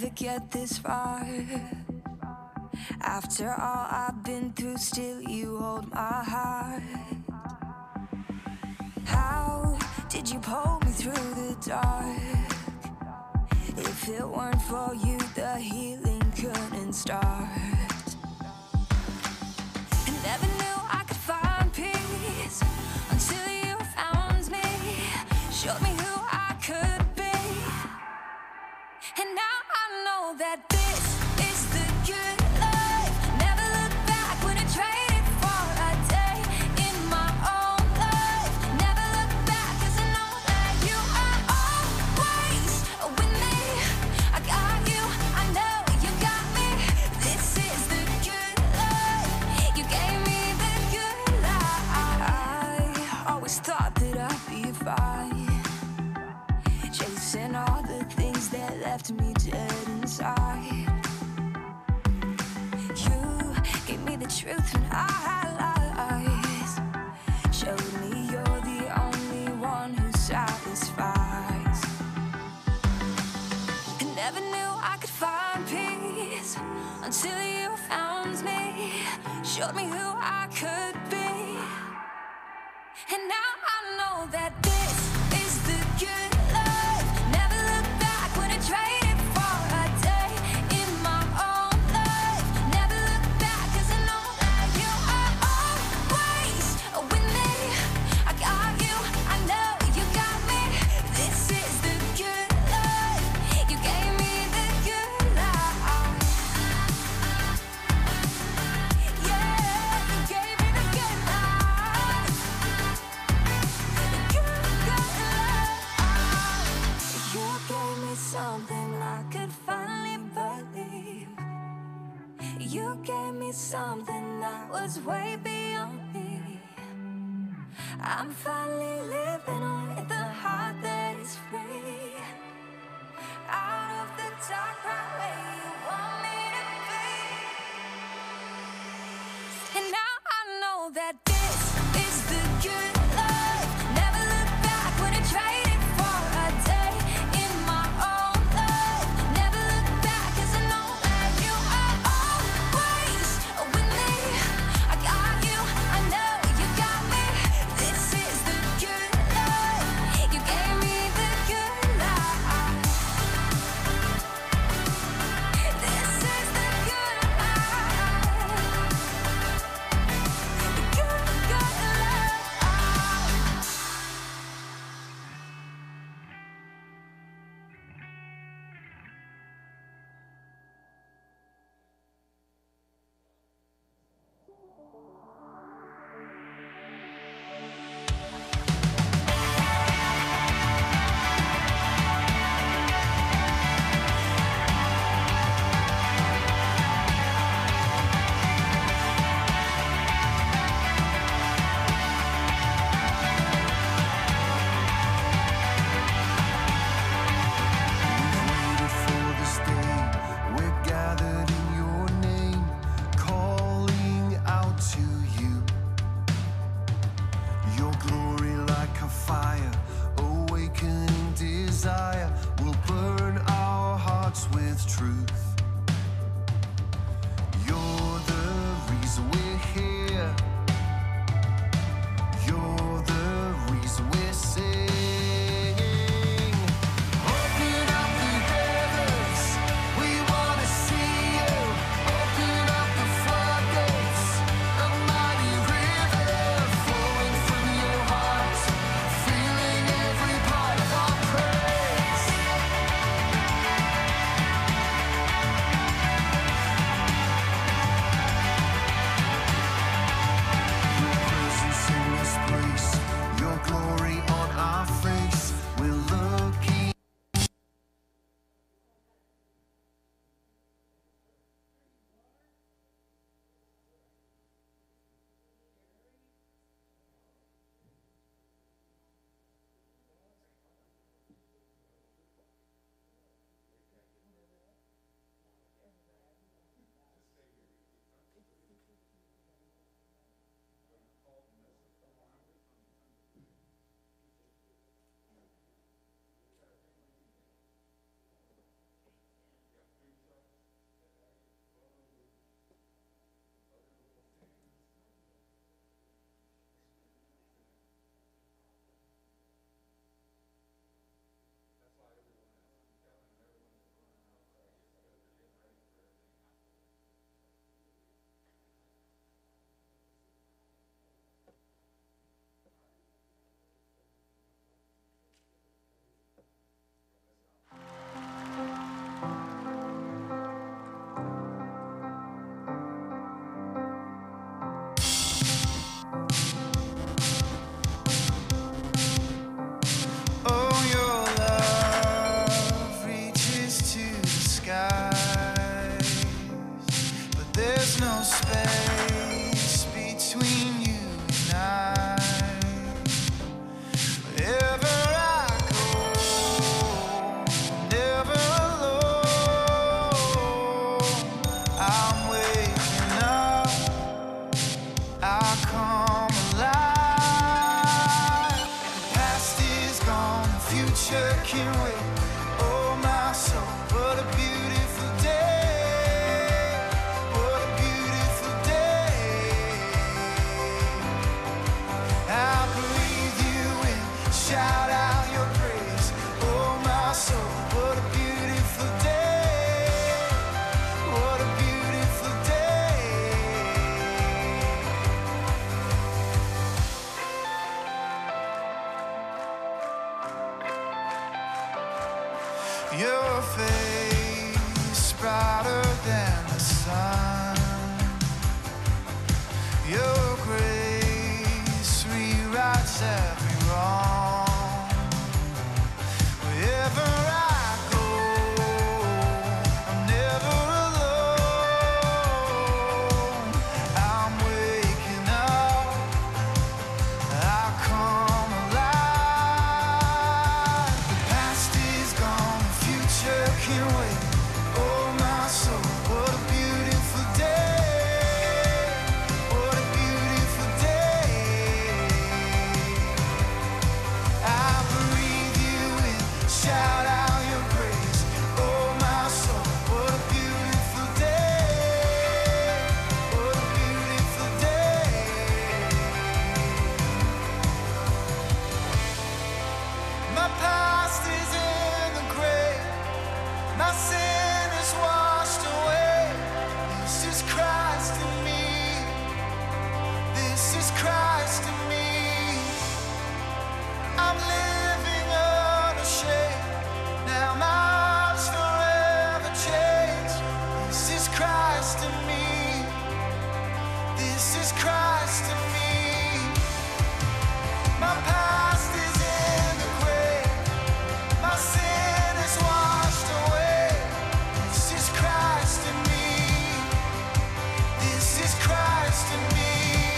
never get this far. After all I've been through, still you hold my heart. How did you pull me through the dark? If it weren't for you, the healing couldn't start. I never knew I could find peace until you found me, showed me who I could be. And now I know that this is the good life. Never look back when I traded for a day in my own life. Never look back 'cause I know that you are always with me. I got you, I know you got me. This is the good life. You gave me the good life. I always thought that I'd be fine, chasing all the things that left me dead inside. You gave me the truth when I had lies, showed me you're the only one who satisfies. I never knew I could find peace until you found me, showed me who I could be. And now I know that this is the good life. Never look back when I traded for a day in my own life. Never look back 'cause I know that you are always with me. I got you, I know you got me. This is the good life. You gave me the good life. Yeah, you gave me the good life. You gave me something I could finally believe. You gave me something that was way beyond me. I'm finally living with a heart that is free, out of the dark, right where you want me to be. And now I know that this is the good life. Never look back when I traded for a day in my own life. Never look back 'cause I know that you are always with me. I got you, I know you got me. This is the good life. You gave me the good life. This is the good life. The good, good life. Waited for this day, we're gathered in your name, calling out to you. Your glory like a fire, awakening desire, will burn our hearts with truth. You're the reason we're here. You're the reason we're singing. Open up the heavens, we wanna see you. Open up the floodgates, a mighty river flowing from your heart, filling every part of our praise. can't wait. Oh my soul, what a beautiful day. What a beautiful day. I'll breathe you in, shout out your praise. Oh my soul, what a beautiful day. What a beautiful day. Your face brighter than the sun. Your grace rewrites every wrong. Wherever I go, I'm never alone. I'm waking up, I come alive. The past is gone, the future can't wait. Oh my soul, what a beautiful day. What a beautiful day. I breathe you in, shout out your praise. Oh my soul, what a beautiful day. What a beautiful day. My past is in the grave. My sin is washed away. This is Christ in me. This is Christ in me. I'm living unashamed. Now my heart's forever changed. This is Christ in me. This is Christ in me. My past is in the grave. My sin is washed away. This is Christ in me. This is Christ in me.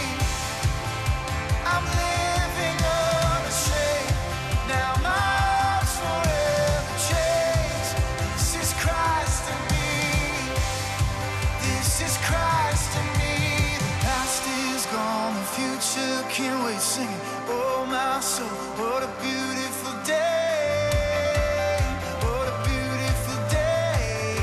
I'm living unashamed. Now my heart's forever changed. This is Christ in me. This is Christ in me. The past is gone, the future can't wait. Singing, oh my soul, what a beautiful day. What a beautiful day.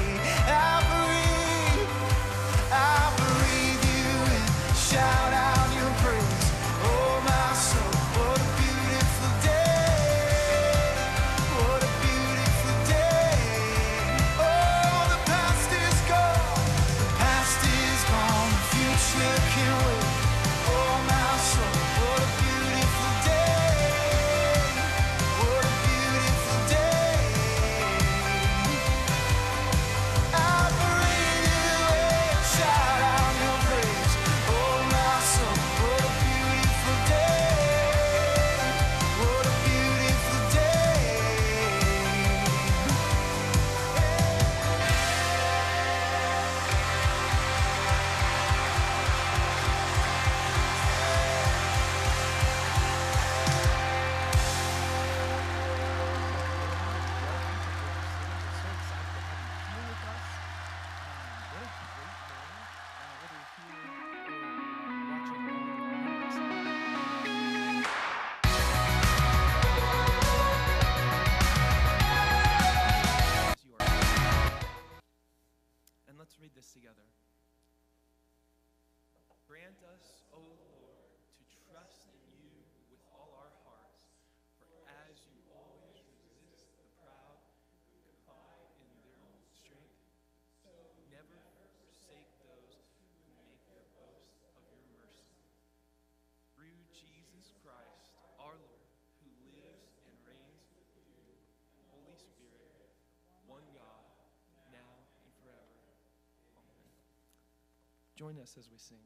I breathe you in, shout out your praise. Oh my soul, what a beautiful day. What a beautiful day. Oh, the past is gone. The past is gone, the future can't wait. Oh my soul, what a beautiful day. What a beautiful day. I breathe you in, shout out your praise. Oh my soul, what a beautiful day. What a beautiful day. And let's read this together. Grant us, O Lord, to trust in you with all our hearts, for as you always resist the proud, confide in their own strength, so never forsake those who make their boast of your mercy. Through Jesus Christ, our Lord, who lives and reigns with you, Holy Spirit, one God, now and forever. Amen. Join us as we sing.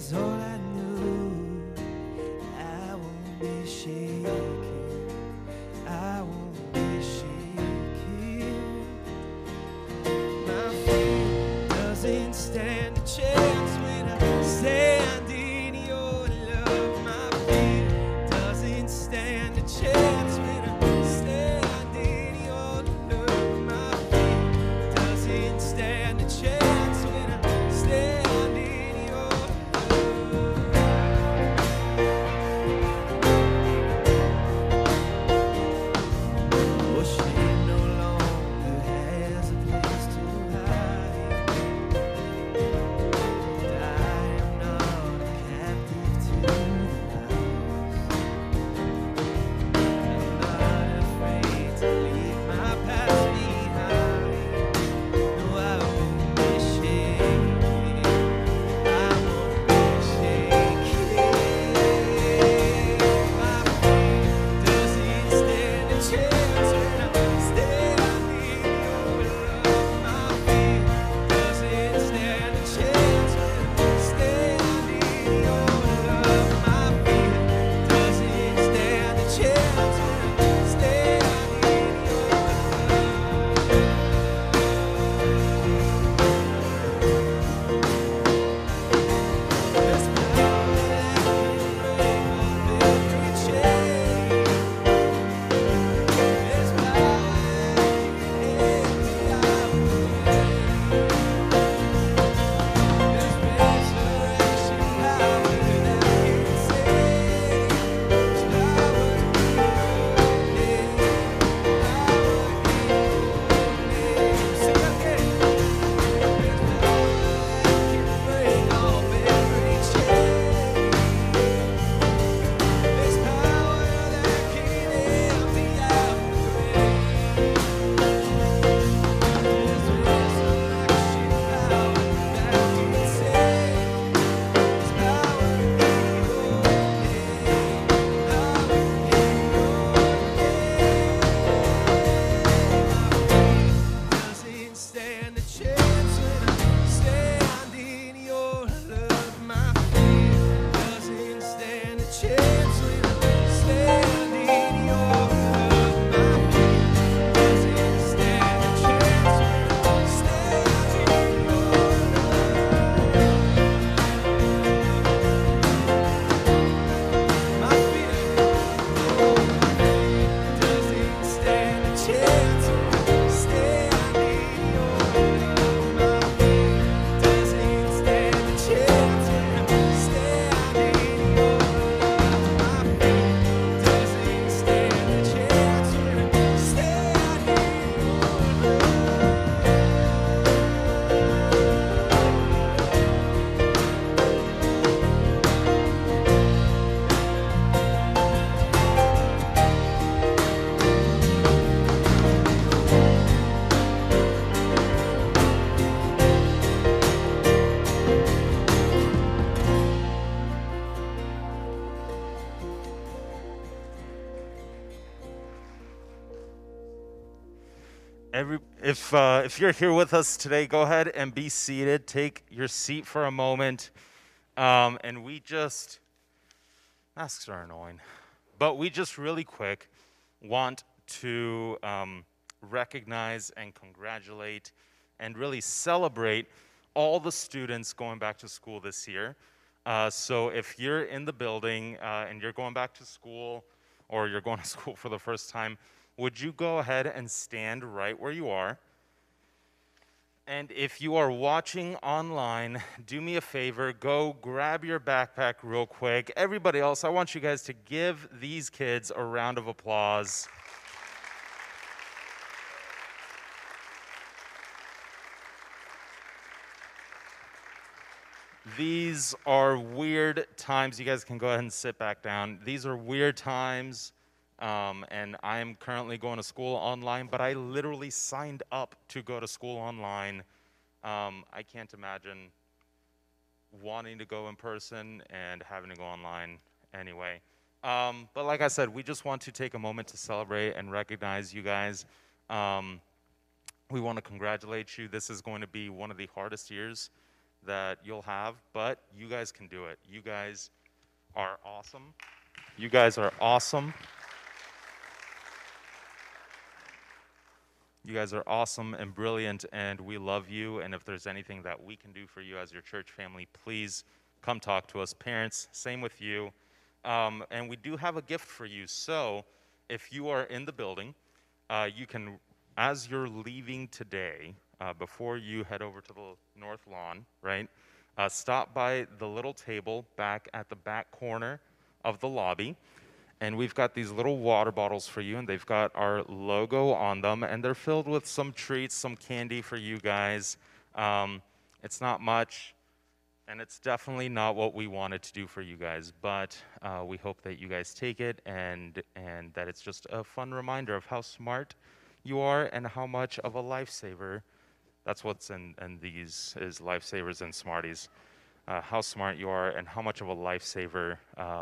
is all I knew. I won't be shaken. I won't be shaken. My faith doesn't stand a chance when I stand in your love. My faith doesn't stand a chance when I stand in your love. My faith doesn't stand a chance when I stand in your love. Oh, shame no longer has a place to hide. I am not a captive to the past. I'm not afraid to leave my past behind. No, I won't be shaken. I won't be shaken. My faith doesn't stand a chance when I stand in your love. My faith doesn't stand a chance when I stand in your love. My faith doesn't stand a chance when I stand in your love. There's power that can break off every chain. There's power that can empty out the grave. There's resurrection power that can save. There's power in your name. Power in your name. Sing that again. There's power that can break off every chain. There's power that can empty out the grave. There's resurrection power that can save. There's power in your name. Power in your name. Doesn't stand a chance when I stand in your love. My faith doesn't stand a chance when I stand in your love. My faith doesn't stand a chance when I stand in your love. My faith doesn't stand a chance when I stand in your love. My faith doesn't stand a chance when I stand in your love. My faith doesn't stand a chance when I stand in your If you're here with us today, go ahead and be seated. Take your seat for a moment. And masks are annoying, but we just really quick want to recognize and congratulate and really celebrate all the students going back to school this year. So if you're in the building and you're going back to school or you're going to school for the first time, would you go ahead and stand right where you are? And if you are watching online, do me a favor, go grab your backpack real quick. Everybody else, I want you guys to give these kids a round of applause. These are weird times. You guys can go ahead and sit back down. These are weird times, and I am currently going to school online, but I literally signed up to go to school online. I can't imagine wanting to go in person and having to go online anyway. But like I said, we just want to take a moment to celebrate and recognize you guys. We want to congratulate you. This is going to be one of the hardest years that you'll have, but you guys can do it. You guys are awesome. You guys are awesome. You guys are awesome and brilliant, and we love you. And if there's anything that we can do for you as your church family, please come talk to us. Parents, same with you. And we do have a gift for you. So if you are in the building, you can, as you're leaving today, before you head over to the north lawn, right, stop by the little table back at the back corner of the lobby. And we've got these little water bottles for you, and they've got our logo on them, and they're filled with some treats, some candy for you guys. It's not much, and it's definitely not what we wanted to do for you guys, but we hope that you guys take it and that it's just a fun reminder of how smart you are and how much of a lifesaver. That's what's in these is lifesavers and Smarties. How smart you are and how much of a lifesaver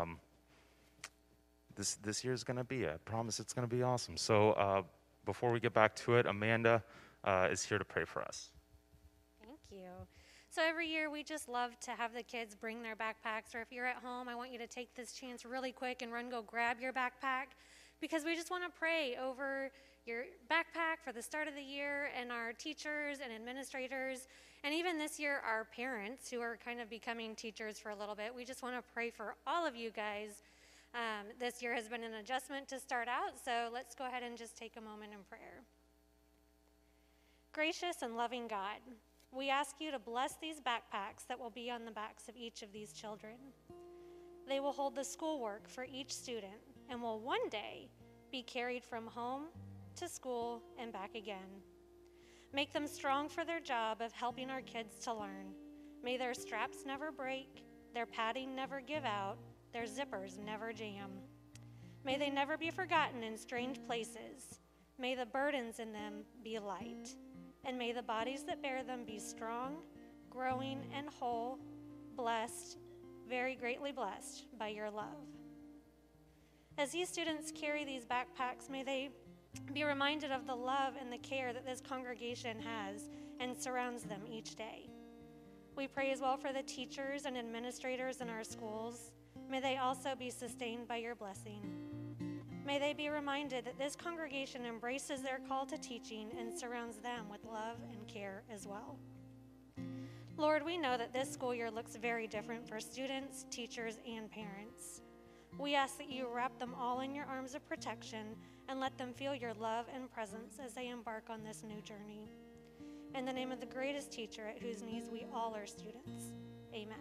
this year is going to be. I promise it's going to be awesome. So before we get back to it, Amanda is here to pray for us. Thank you. So every year we just love to have the kids bring their backpacks, or if you're at home, I want you to take this chance really quick and go grab your backpack, because we just want to pray over your backpack for the start of the year, and our teachers and administrators, and even this year our parents who are kind of becoming teachers for a little bit. We just want to pray for all of you guys. This year has been an adjustment to start out, so let's go ahead and just take a moment in prayer. Gracious and loving God, we ask you to bless these backpacks that will be on the backs of each of these children. They will hold the schoolwork for each student and will one day be carried from home to school and back again. Make them strong for their job of helping our kids to learn. May their straps never break, their padding never give out, their zippers never jam. May they never be forgotten in strange places. May the burdens in them be light. And may the bodies that bear them be strong, growing, and whole, blessed, very greatly blessed by your love. As these students carry these backpacks, may they be reminded of the love and the care that this congregation has and surrounds them each day. We pray as well for the teachers and administrators in our schools. May they also be sustained by your blessing. May they be reminded that this congregation embraces their call to teaching and surrounds them with love and care as well. Lord, we know that this school year looks very different for students, teachers, and parents. We ask that you wrap them all in your arms of protection and let them feel your love and presence as they embark on this new journey. In the name of the greatest teacher at whose knees we all are students, amen.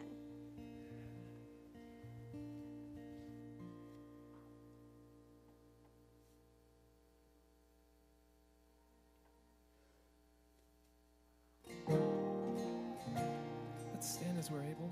Let's stand as we're able.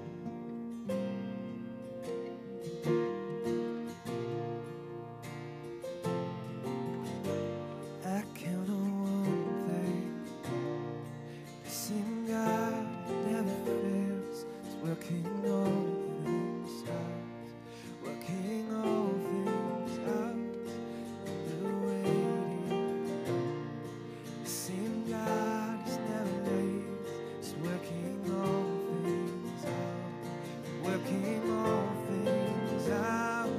I count on one thing. The same God never fails. It's working all things out. Working all things out. In the waiting. The same God is never late. It's working all things out. Working all things out.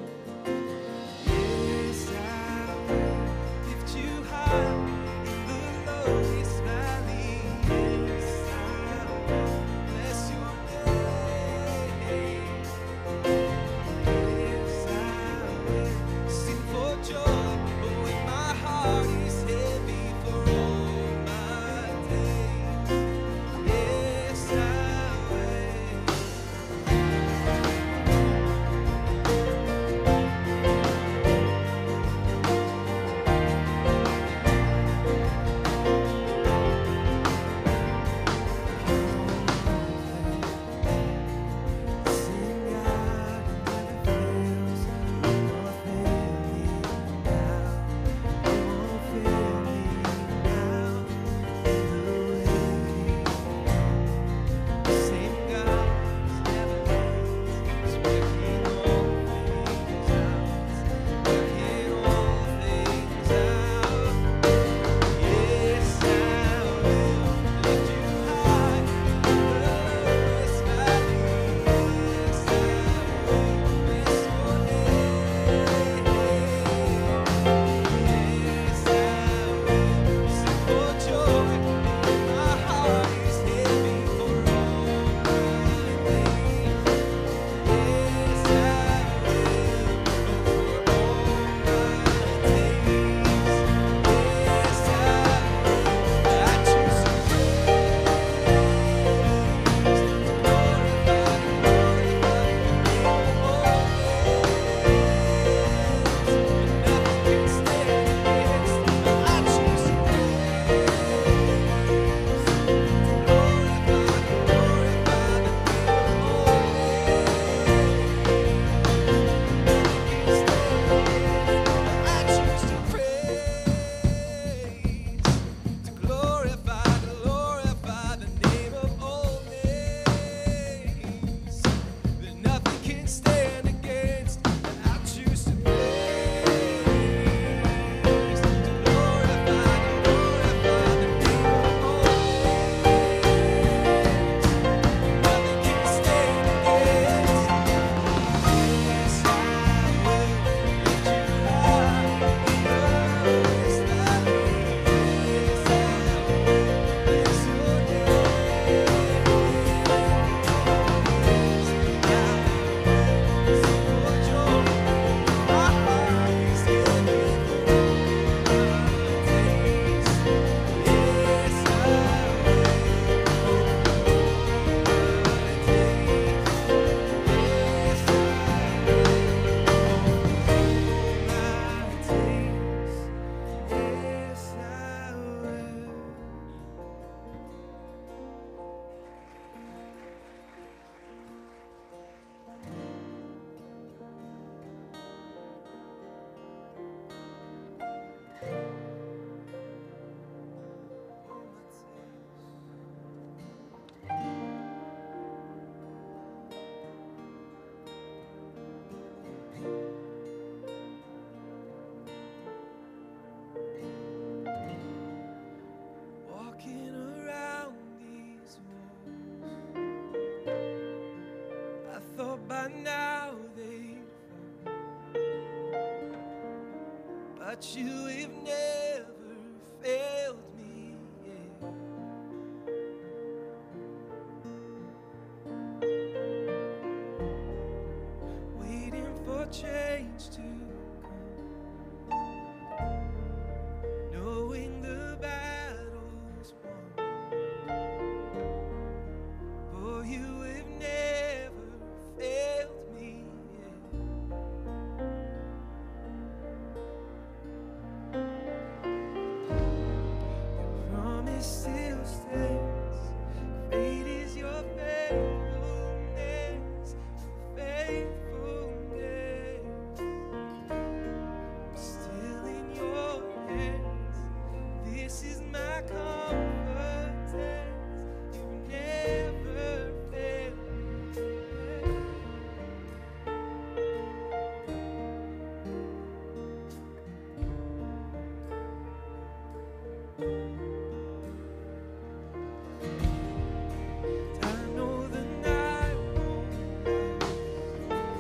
Yes, I will lift you high in the lowest valley. Yes, I will bless your name. by now they'd fall, but you have never failed me yet. Waiting for change to come, knowing the battle's won. For you have never failed me yet. Your promise still stands. Great is your faithfulness, faithfulness. I'm still in your hands. This is my confidence. You've never failed me. I know the night won't last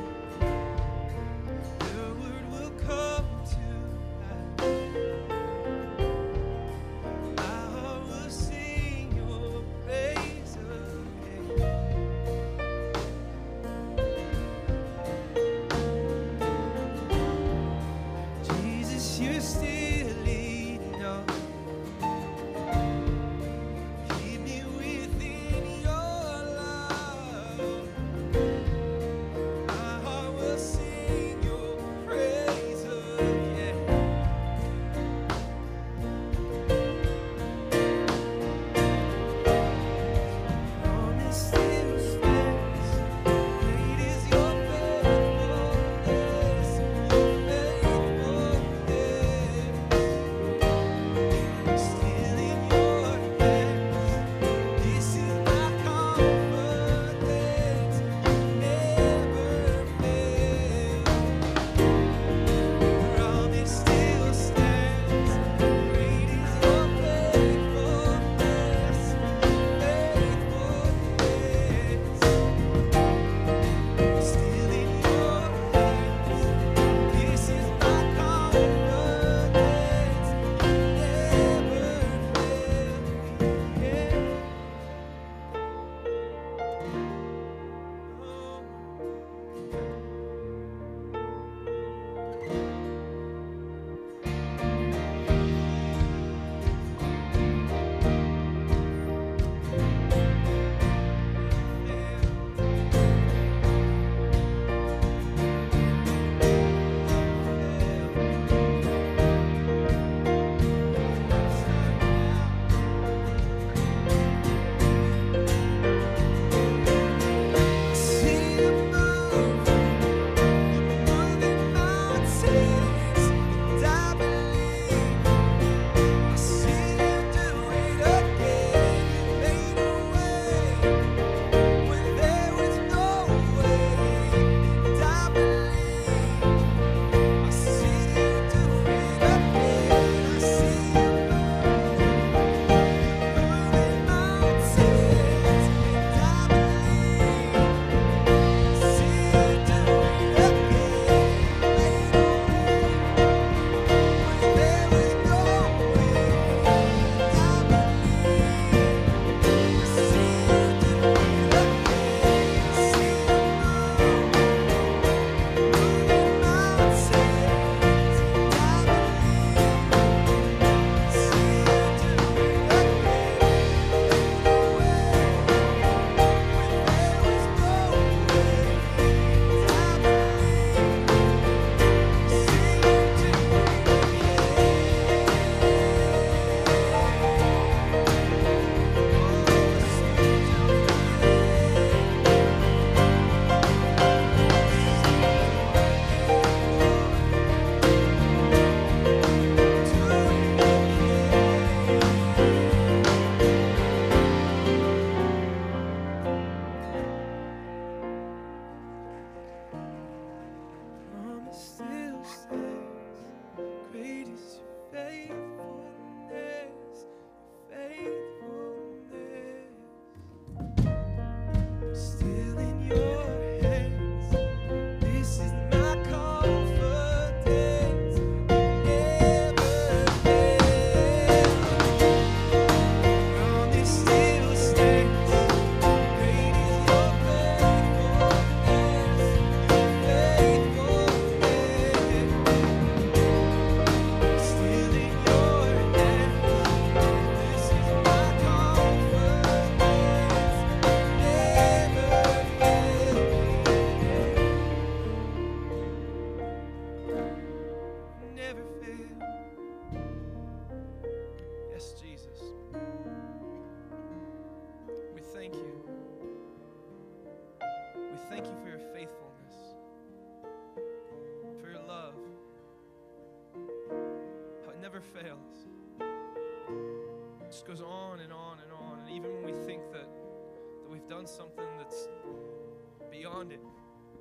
jealous. It just goes on and on and on. And even when we think that we've done something that's beyond it,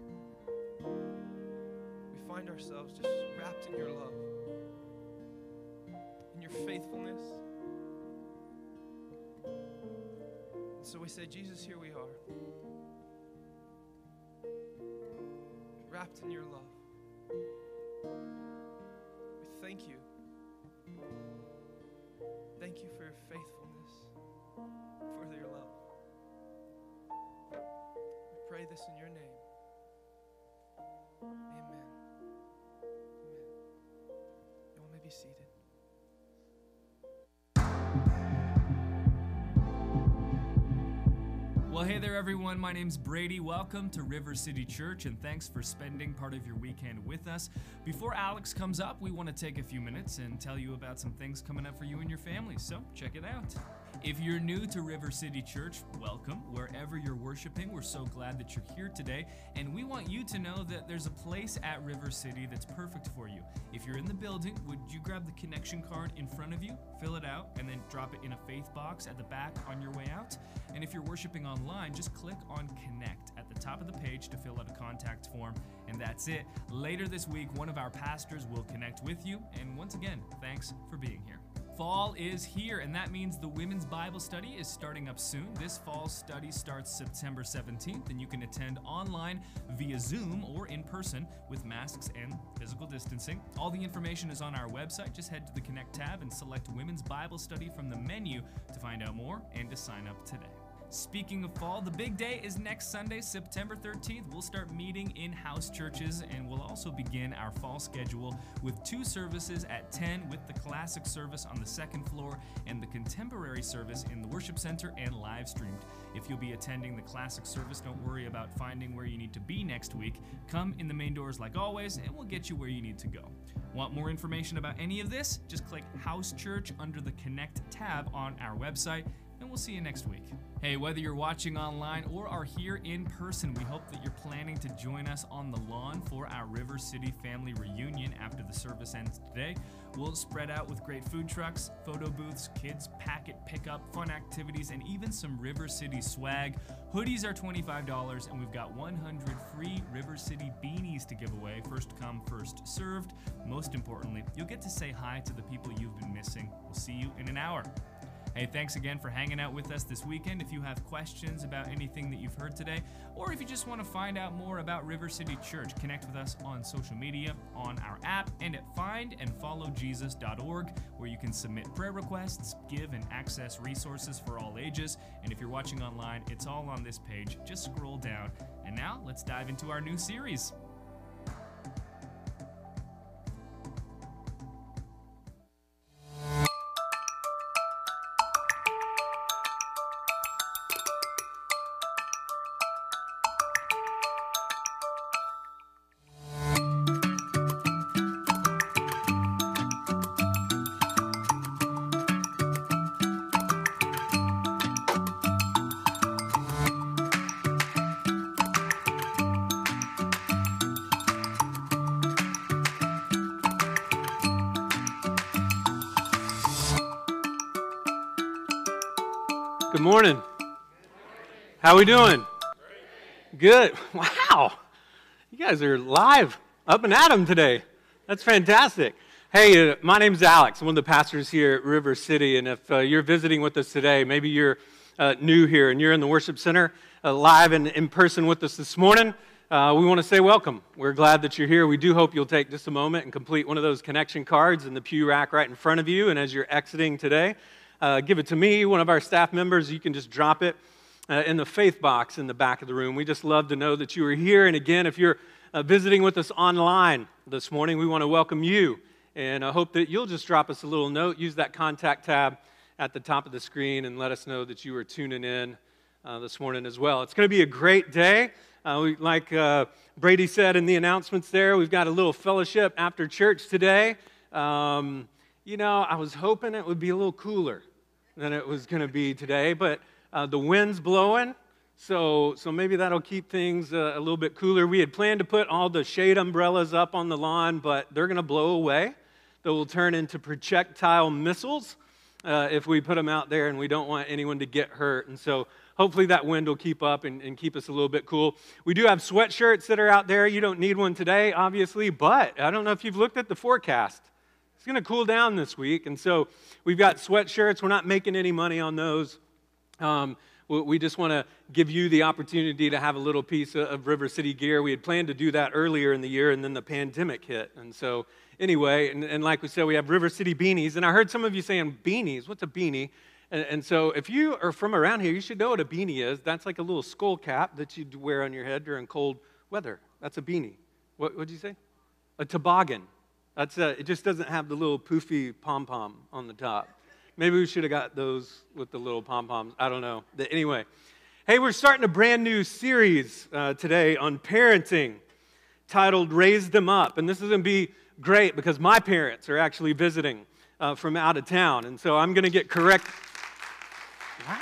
we find ourselves just wrapped in your love, in your faithfulness. And so we say, Jesus, here we are, wrapped in your love. We thank you. Thank you for your faithfulness, for your love. We pray this in your name. Amen. Amen. Y'all may be seated. Well, hey there, everyone. My name's Brady. Welcome to River City Church, and thanks for spending part of your weekend with us. Before Alex comes up, we want to take a few minutes and tell you about some things coming up for you and your family, so check it out. If you're new to River City Church, welcome. Wherever you're worshiping, we're so glad that you're here today, and we want you to know that there's a place at River City that's perfect for you. If you're in the building, would you grab the connection card in front of you, fill it out, and then drop it in a faith box at the back on your way out? And if you're worshiping online, just click on Connect at the top of the page to fill out a contact form, and that's it. Later this week, one of our pastors will connect with you, and once again, thanks for being here. Fall is here, and that means the Women's Bible Study is starting up soon. This fall study starts September 17th, and you can attend online via Zoom or in person with masks and physical distancing. All the information is on our website. Just head to the Connect tab and select Women's Bible Study from the menu to find out more and to sign up today. Speaking of fall, the big day is next Sunday, September 13th. We'll start meeting in house churches, and we'll also begin our fall schedule with 2 services at 10 with the classic service on the 2nd floor and the contemporary service in the worship center and live streamed. If you'll be attending the classic service, don't worry about finding where you need to be next week. Come in the main doors like always, and we'll get you where you need to go. Want more information about any of this? Just click House Church under the Connect tab on our website, and we'll see you next week. Hey, whether you're watching online or are here in person, we hope that you're planning to join us on the lawn for our River City family reunion after the service ends today. We'll spread out with great food trucks, photo booths, kids packet pickup, fun activities, and even some River City swag. Hoodies are $25, and we've got 100 free River City beanies to give away. First come, first served. Most importantly, you'll get to say hi to the people you've been missing. We'll see you in an hour. Hey, thanks again for hanging out with us this weekend. If you have questions about anything that you've heard today, or if you just want to find out more about River City Church, connect with us on social media, on our app, and at findandfollowjesus.org, where you can submit prayer requests, give and access resources for all ages. And if you're watching online, it's all on this page. Just scroll down. And now, let's dive into our new series. Good morning. How we doing? Good. Wow. You guys are live, up and at 'em today. That's fantastic. Hey, my name's Alex. I'm one of the pastors here at River City, and if you're visiting with us today, maybe you're new here and you're in the worship center live and in person with us this morning, we want to say welcome. We're glad that you're here. We do hope you'll take just a moment and complete one of those connection cards in the pew rack right in front of you, and as you're exiting today, give it to me, one of our staff members. You can just drop it in the faith box in the back of the room. We just love to know that you are here. And again, if you're visiting with us online this morning, we want to welcome you. And I hope that you'll just drop us a little note. Use that contact tab at the top of the screen and let us know that you are tuning in this morning as well. It's going to be a great day. Like Brady said in the announcements there, we've got a little fellowship after church today. You know, I was hoping it would be a little cooler than it was going to be today, but the wind's blowing, so maybe that'll keep things a little bit cooler. We had planned to put all the shade umbrellas up on the lawn, but they're going to blow away. that will turn into projectile missiles if we put them out there, and we don't want anyone to get hurt. And so hopefully that wind will keep up and keep us a little bit cool. We do have sweatshirts that are out there. You don't need one today, obviously, but I don't know if you've looked at the forecast. It's going to cool down this week, and so we've got sweatshirts. We're not making any money on those. We just want to give you the opportunity to have a little piece of River City gear. We had planned to do that earlier in the year, and then the pandemic hit. And so anyway, and like we said, we have River City beanies. And I heard some of you saying, beanies, what's a beanie? And so if you are from around here, you should know what a beanie is. That's like a little skull cap that you'd wear on your head during cold weather. That's a beanie. What did you say? A toboggan. It just doesn't have the little poofy pom-pom on the top. Maybe we should have got those with the little pom-poms. I don't know. But anyway, hey, we're starting a brand new series today on parenting titled Raise Them Up. And this is going to be great because my parents are actually visiting from out of town. And so I'm going to get correct. Wow.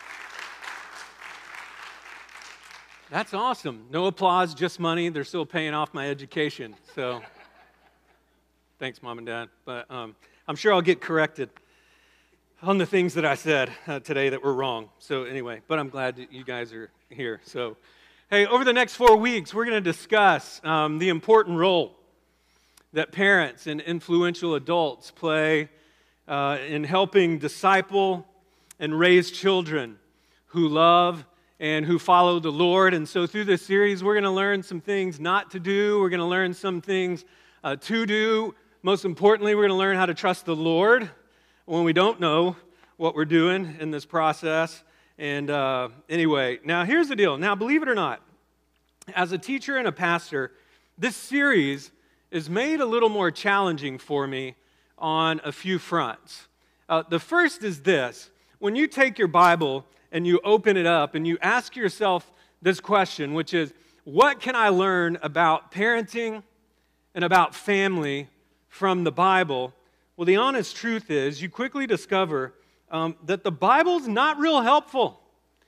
That's awesome. No applause, just money. They're still paying off my education. So thanks, Mom and Dad. But I'm sure I'll get corrected on the things that I said today that were wrong. So anyway, but I'm glad that you guys are here. So, hey, over the next 4 weeks, we're going to discuss the important role that parents and influential adults play in helping disciple and raise children who love and who follow the Lord. And so through this series, we're going to learn some things not to do. We're going to learn some things to do. Most importantly, we're going to learn how to trust the Lord when we don't know what we're doing in this process. And anyway, now here's the deal. Now, believe it or not, as a teacher and a pastor, this series is made a little more challenging for me on a few fronts. The first is this. When you take your Bible and you open it up and you ask yourself this question, which is, what can I learn about parenting and about family from the Bible? Well, the honest truth is you quickly discover that the Bible's not real helpful.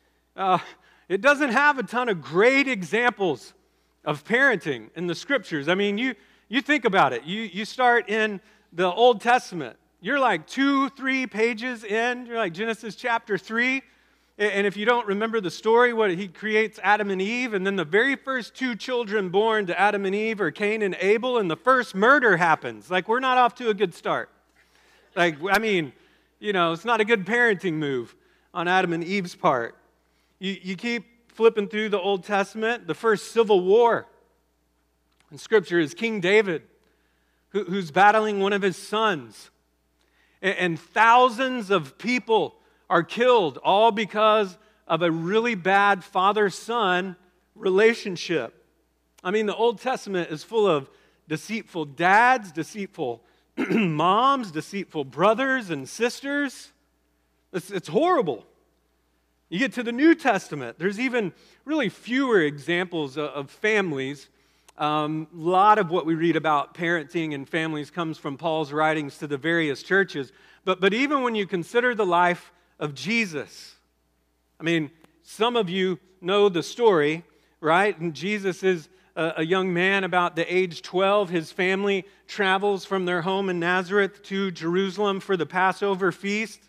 It doesn't have a ton of great examples of parenting in the Scriptures. I mean, you think about it. You start in the Old Testament. You're like 2-3 pages in. You're like Genesis chapter 3. And if you don't remember the story, he creates Adam and Eve, and then the very first 2 children born to Adam and Eve are Cain and Abel, and the first murder happens. Like, we're not off to a good start. Like, I mean, it's not a good parenting move on Adam and Eve's part. You keep flipping through the Old Testament, the first civil war in Scripture is King David, who's battling one of his sons. And thousands of people are killed, all because of a really bad father-son relationship. I mean, the Old Testament is full of deceitful dads, deceitful moms, deceitful brothers and sisters. It's horrible. You get to the New Testament, there's even really fewer examples of families. A lot of what we read about parenting and families comes from Paul's writings to the various churches. But even when you consider the life of Jesus, I mean, some of you know the story, right? And Jesus is a young man about the age 12. His family travels from their home in Nazareth to Jerusalem for the Passover feast.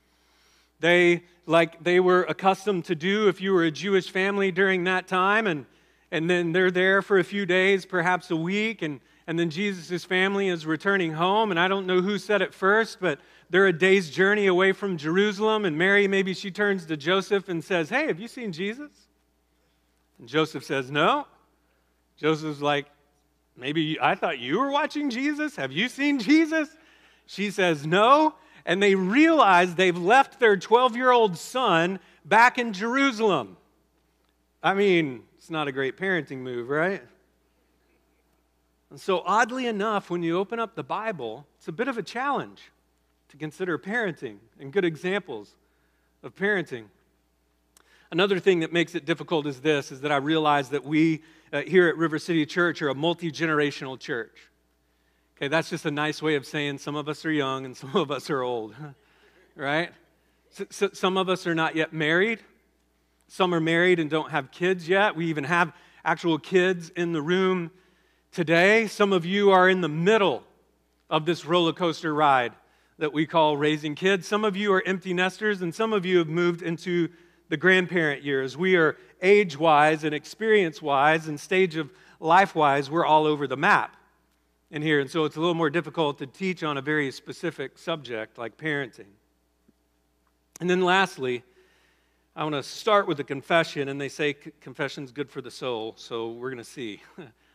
They were accustomed to do if you were a Jewish family during that time, and then they're there for a few days, perhaps a week, and then Jesus' family is returning home, and I don't know who said it first, but they're a day's journey away from Jerusalem, and Mary, maybe she turns to Joseph and says, "Hey, have you seen Jesus?" And Joseph says, "No." Joseph's like, "Maybe I thought you were watching Jesus. Have you seen Jesus?" She says, "No." And they realize they've left their 12-year-old son back in Jerusalem. I mean, it's not a great parenting move, right? And so oddly enough, when you open up the Bible, it's a bit of a challenge to consider parenting and good examples of parenting. Another thing that makes it difficult is that I realize that we here at River City Church are a multi-generational church. Okay, that's just a nice way of saying some of us are young and some of us are old, right? So some of us are not yet married. Some are married and don't have kids yet. We even have actual kids in the room today. Some of you are in the middle of this roller coaster ride that we call raising kids. Some of you are empty nesters, and some of you have moved into the grandparent years. We are age-wise and experience-wise and stage of life-wise, we're all over the map in here. And so it's a little more difficult to teach on a very specific subject like parenting. And then lastly, I want to start with a confession, and they say confession's good for the soul, so we're going to see.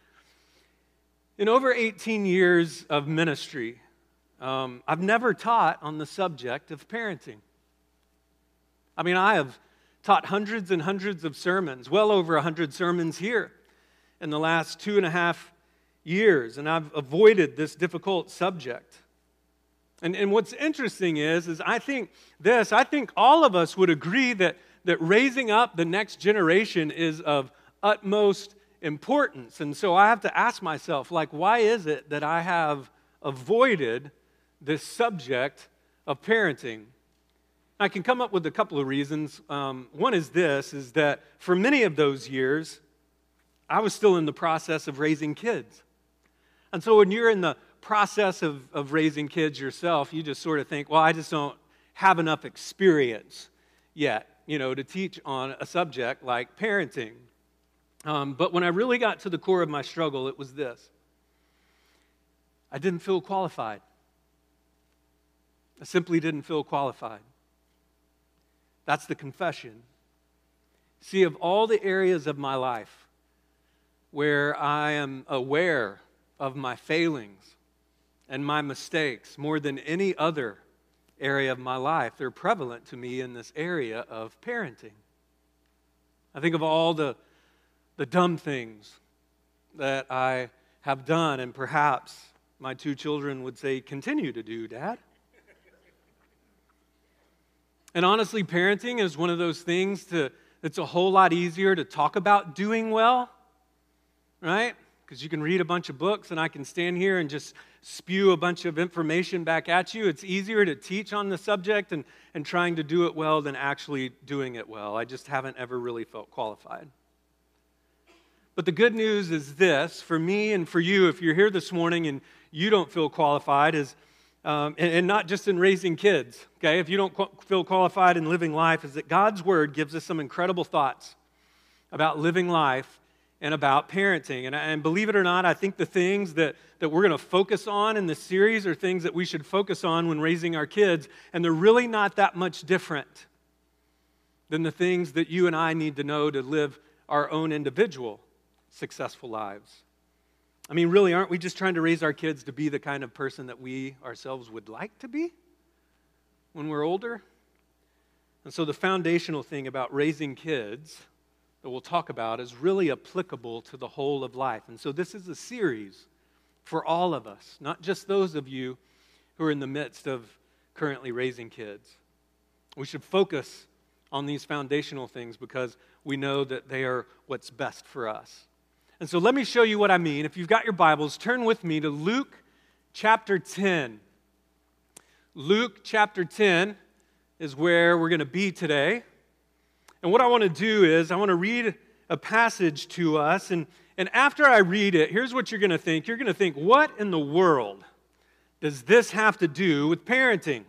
In over 18 years of ministry, I've never taught on the subject of parenting. I mean, I have taught hundreds and hundreds of sermons, well over 100 sermons here in the last 2.5 years, and I've avoided this difficult subject. And what's interesting is I think all of us would agree that raising up the next generation is of utmost importance. And so I have to ask myself, why is it that I have avoided this subject of parenting? I can come up with a couple of reasons. One is that for many of those years, I was still in the process of raising kids. And so when you're in the process of raising kids yourself, you just sort of think, well, I just don't have enough experience yet, to teach on a subject like parenting. But when I really got to the core of my struggle, it was this. I didn't feel qualified. I simply didn't feel qualified. That's the confession. See, of all the areas of my life where I am aware of my failings and my mistakes more than any other area of my life, they're prevalent to me in this area of parenting. I think of all the dumb things that I have done, and perhaps my 2 children would say, continue to do, Dad. And honestly, parenting is one of those things that's a whole lot easier to talk about doing well, right? Because you can read a bunch of books and I can stand here and just spew a bunch of information back at you. It's easier to teach on the subject and trying to do it well than actually doing it well. I just haven't ever really felt qualified. But the good news is this, for me and for you, if you're here this morning and you don't feel qualified, and not just in raising kids, okay? If you don't feel qualified in living life, is that God's Word gives us some incredible thoughts about living life and about parenting. And believe it or not, I think the things that we're going to focus on in this series are things that we should focus on when raising our kids, and they're really not that much different than the things that you and I need to know to live our own individual successful lives. I mean, really, aren't we just trying to raise our kids to be the kind of person that we ourselves would like to be when we're older? And so the foundational thing about raising kids that we'll talk about is really applicable to the whole of life. And so this is a series for all of us, not just those of you who are in the midst of currently raising kids. We should focus on these foundational things because we know that they are what's best for us. And so let me show you what I mean. If you've got your Bibles, turn with me to Luke chapter 10. Luke chapter 10 is where we're going to be today. And what I want to do is I want to read a passage to us. And after I read it, here's what you're going to think. You're going to think, what in the world does this have to do with parenting?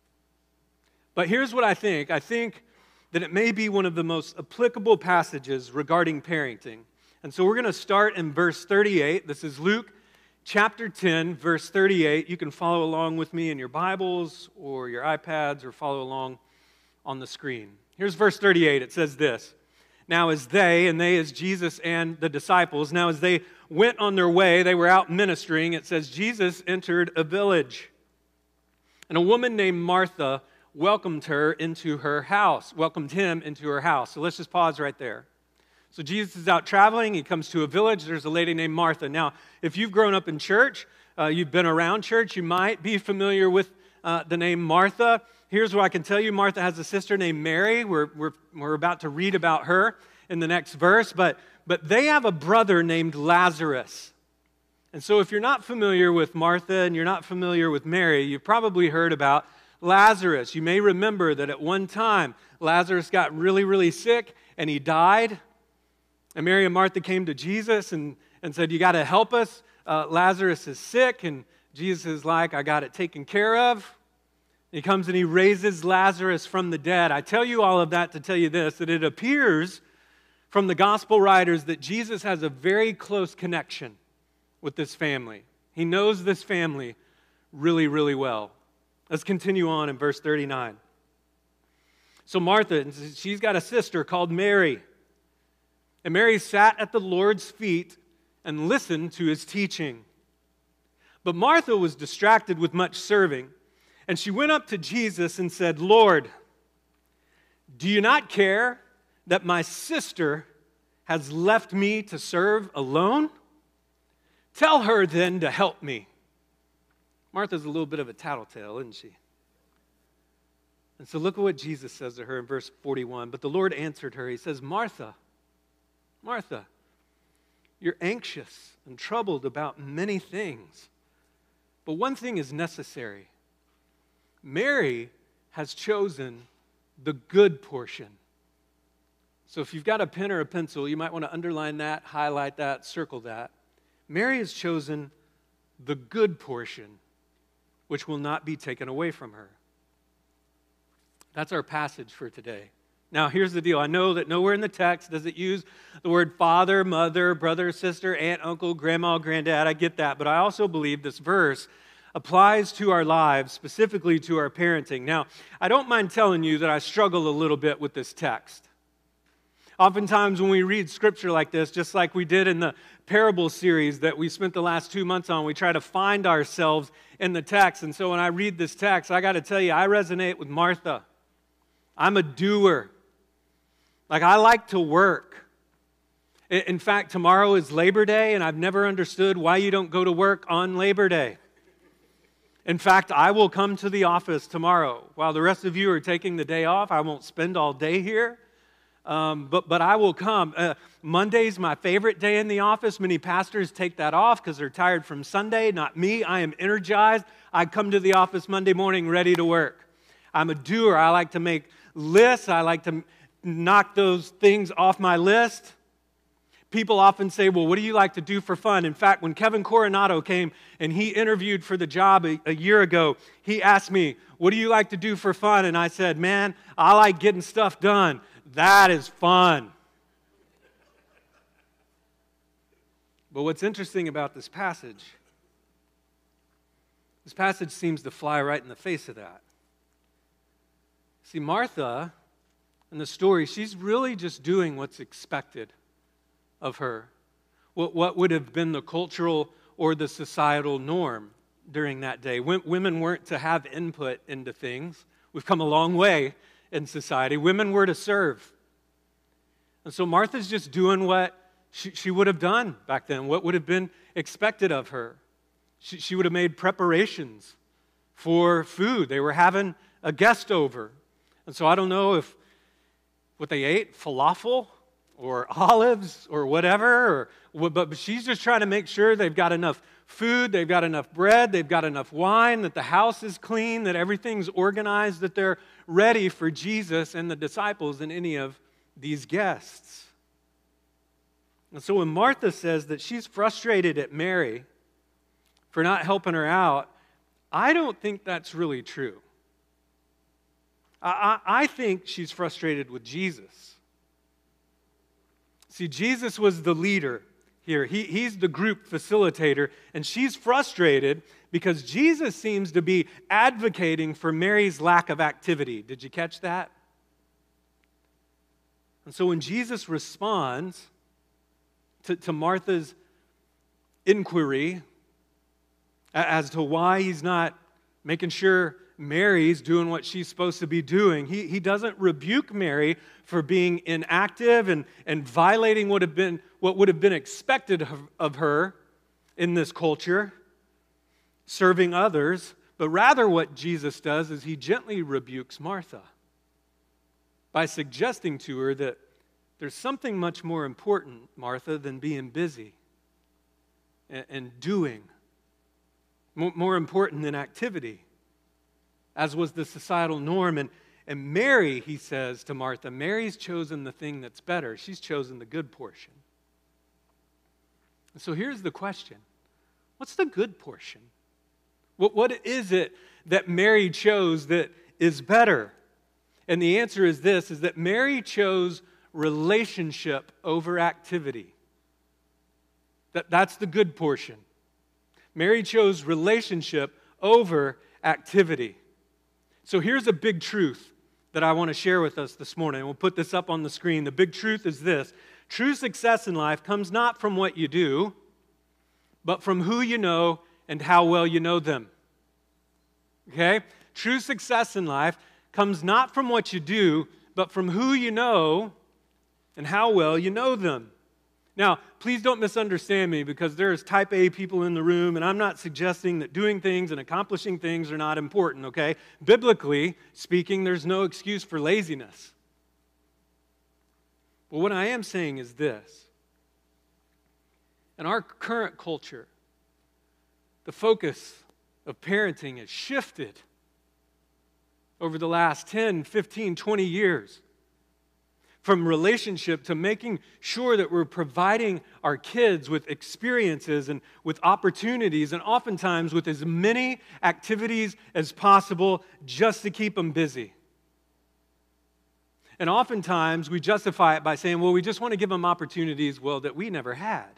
But here's what I think. I think that it may be one of the most applicable passages regarding parenting. And so we're going to start in verse 38. This is Luke chapter 10, verse 38. You can follow along with me in your Bibles or your iPads or follow along on the screen. Here's verse 38. It says this. Now as they as Jesus and the disciples, now as they went on their way, they were out ministering. It says Jesus entered a village. And a woman named Martha welcomed him into her house. So let's just pause right there. So Jesus is out traveling. He comes to a village. There's a lady named Martha. Now, if you've grown up in church, you've been around church, you might be familiar with the name Martha. Here's what I can tell you. Martha has a sister named Mary. We're about to read about her in the next verse. But they have a brother named Lazarus. And so if you're not familiar with Martha and you're not familiar with Mary, you've probably heard about Lazarus. You may remember that at one time, Lazarus got really, really sick and he died. And Mary and Martha came to Jesus and said, you got to help us. Lazarus is sick. And Jesus is like, I got it taken care of. He comes and he raises Lazarus from the dead. I tell you all of that to tell you this, that it appears from the gospel writers that Jesus has a very close connection with this family. He knows this family really, really well. Let's continue on in verse 39. So Martha, she's got a sister called Mary. And Mary sat at the Lord's feet and listened to his teaching. But Martha was distracted with much serving. And she went up to Jesus and said, Lord, do you not care that my sister has left me to serve alone? Tell her then to help me. Martha's a little bit of a tattletale, isn't she? And so look at what Jesus says to her in verse 41. But the Lord answered her. He says, Martha, Martha, you're anxious and troubled about many things. But one thing is necessary. Mary has chosen the good portion. So if you've got a pen or a pencil, you might want to underline that, highlight that, circle that. Mary has chosen the good portion, which will not be taken away from her. That's our passage for today. Now, here's the deal. I know that nowhere in the text does it use the word father, mother, brother, sister, aunt, uncle, grandma, granddad. I get that. But I also believe this verse applies to our lives, specifically to our parenting. Now, I don't mind telling you that I struggle a little bit with this text. Oftentimes when we read scripture like this, just like we did in the parable series that we spent the last 2 months on, we try to find ourselves in the text. And so when I read this text, I got to tell you, I resonate with Martha. I'm a doer. Like, I like to work. In fact, tomorrow is Labor Day, and I've never understood why you don't go to work on Labor Day. In fact, I will come to the office tomorrow. While the rest of you are taking the day off, I won't spend all day here. But I will come. Monday's my favorite day in the office. Many pastors take that off because they're tired from Sunday. Not me. I am energized. I come to the office Monday morning ready to work. I'm a doer. I like to make lists. I like to knock those things off my list. People often say, well, what do you like to do for fun? In fact, when Kevin Coronado came and he interviewed for the job a year ago, he asked me, what do you like to do for fun? And I said, man, I like getting stuff done. That is fun. But what's interesting about this passage seems to fly right in the face of that. See, Martha, in the story, she's really just doing what's expected of her. What would have been the cultural or the societal norm during that day. Women weren't to have input into things. We've come a long way in society. Women were to serve. And so Martha's just doing what she would have done back then, what would have been expected of her. She would have made preparations for food. They were having a guest over. And so I don't know if what they ate, falafel or olives or whatever, but she's just trying to make sure they've got enough food, they've got enough bread, they've got enough wine, that the house is clean, that everything's organized, that they're ready for Jesus and the disciples and any of these guests. And so when Martha says that she's frustrated at Mary for not helping her out, I don't think that's really true. I think she's frustrated with Jesus. See, Jesus was the leader here. He's the group facilitator, and she's frustrated because Jesus seems to be advocating for Mary's lack of activity. Did you catch that? And so when Jesus responds to Martha's inquiry as to why he's not making sure Mary's doing what she's supposed to be doing, he doesn't rebuke Mary for being inactive and violating what would have been expected of her in this culture, serving others, but rather what Jesus does is he gently rebukes Martha by suggesting to her that there's something much more important, Martha, than being busy and doing. More important than activity, as was the societal norm. And Mary, he says to Martha, Mary's chosen the thing that's better. She's chosen the good portion. And so here's the question. What's the good portion? What is it that Mary chose that is better? And the answer is this, is that Mary chose relationship over activity. That's the good portion. Mary chose relationship over activity. So here's a big truth that I want to share with us this morning. We'll put this up on the screen. The big truth is this. True success in life comes not from what you do, but from who you know and how well you know them. Okay? True success in life comes not from what you do, but from who you know and how well you know them. Now, please don't misunderstand me, because there's type A people in the room, and I'm not suggesting that doing things and accomplishing things are not important, okay? Biblically speaking, there's no excuse for laziness. But what I am saying is this. In our current culture, the focus of parenting has shifted over the last 10, 15, 20 years. From relationship to making sure that we're providing our kids with experiences and with opportunities, and oftentimes with as many activities as possible just to keep them busy. And oftentimes we justify it by saying, well, we just want to give them opportunities, well, that we never had.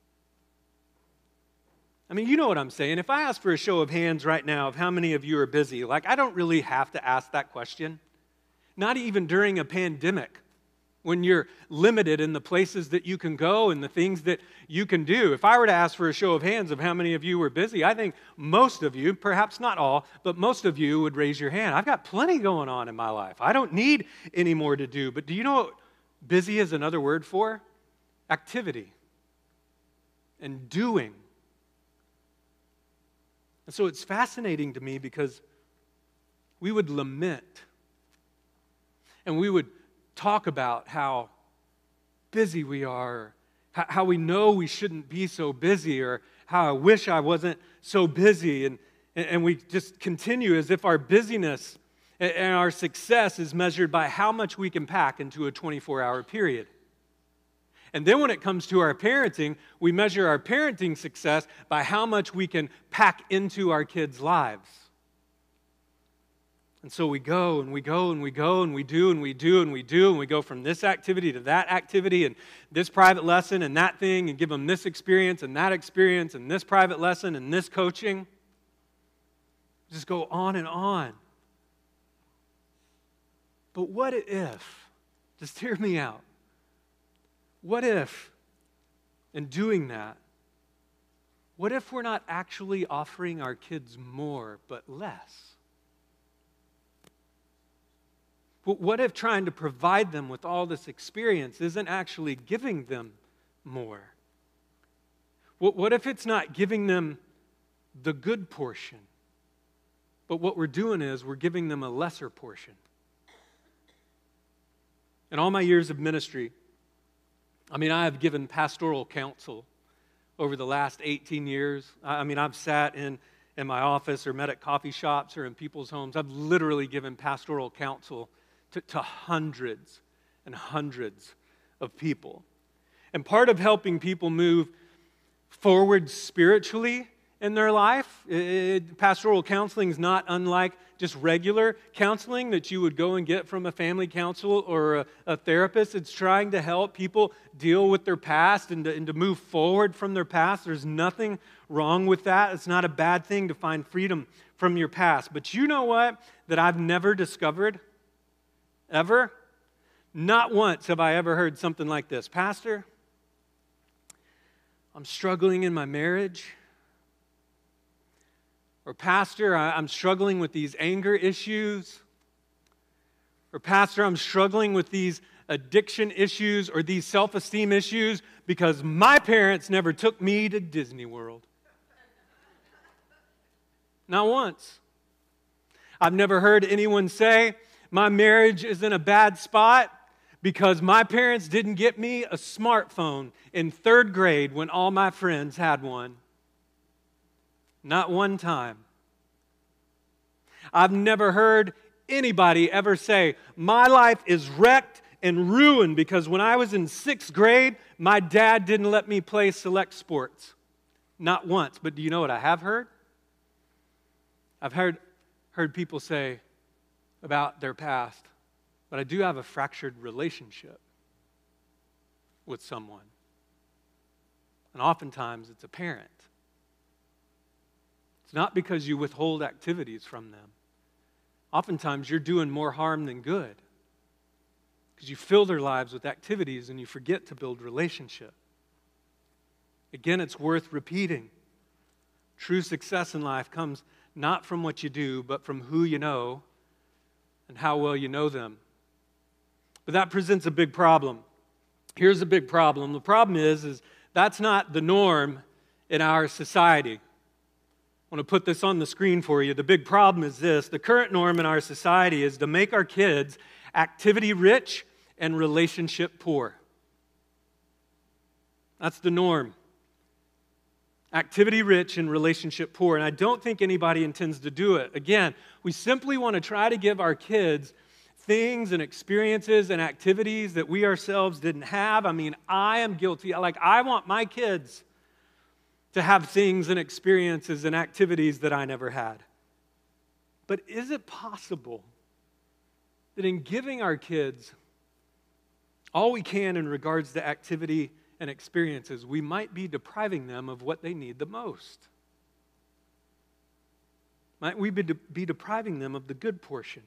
I mean, you know what I'm saying. If I ask for a show of hands right now of how many of you are busy, like, I don't really have to ask that question. Not even during a pandemic, when you're limited in the places that you can go and the things that you can do. If I were to ask for a show of hands of how many of you were busy, I think most of you, perhaps not all, but most of you would raise your hand. I've got plenty going on in my life. I don't need any more to do. But do you know what busy is another word for? Activity and doing. And so it's fascinating to me, because we would lament and we would talk about how busy we are, how we know we shouldn't be so busy, or how I wish I wasn't so busy. And we just continue as if our busyness and our success is measured by how much we can pack into a 24-hour period. And then when it comes to our parenting, we measure our parenting success by how much we can pack into our kids' lives. And so we go and we go and we go and we do and we do and we do, and we go from this activity to that activity and this private lesson and that thing, and give them this experience and that experience and this private lesson and this coaching. Just go on and on. But what if, just hear me out, what if, in doing that, what if we're not actually offering our kids more but less? What if trying to provide them with all this experience isn't actually giving them more? What if it's not giving them the good portion, but what we're doing is we're giving them a lesser portion? In all my years of ministry, I have given pastoral counsel over the last 18 years. I've sat in my office or met at coffee shops or in people's homes. I've literally given pastoral counsel to hundreds and hundreds of people. And part of helping people move forward spiritually in their life, pastoral counseling is not unlike just regular counseling that you would go and get from a family counselor or a therapist. It's trying to help people deal with their past and to move forward from their past. There's nothing wrong with that. It's not a bad thing to find freedom from your past. But you know what? That I've never discovered? Ever? Not once have I ever heard something like this. Pastor, I'm struggling in my marriage. Or Pastor, I'm struggling with these anger issues. Or Pastor, I'm struggling with these addiction issues or these self-esteem issues because my parents never took me to Disney World. Not once. I've never heard anyone say, my marriage is in a bad spot because my parents didn't get me a smartphone in 3rd grade when all my friends had one. Not one time. I've never heard anybody ever say, my life is wrecked and ruined because when I was in 6th grade, my dad didn't let me play select sports. Not once. But do you know what I have heard? I've heard people say about their past, but I do have a fractured relationship with someone. And oftentimes it's a parent. It's not because you withhold activities from them. Oftentimes you're doing more harm than good because you fill their lives with activities and you forget to build relationship. Again, it's worth repeating. True success in life comes not from what you do, but from who you know and how well you know them. But that presents a big problem. Here's a big problem. The problem is that's not the norm in our society. I want to put this on the screen for you. The big problem is this. The current norm in our society is to make our kids activity rich and relationship poor. That's the norm. Activity rich and relationship poor. And I don't think anybody intends to do it. Again, we simply want to try to give our kids things and experiences and activities that we ourselves didn't have. I mean, I am guilty. I want my kids to have things and experiences and activities that I never had. But is it possible that in giving our kids all we can in regards to activity and experiences, we might be depriving them of what they need the most? Might we be depriving them of the good portion?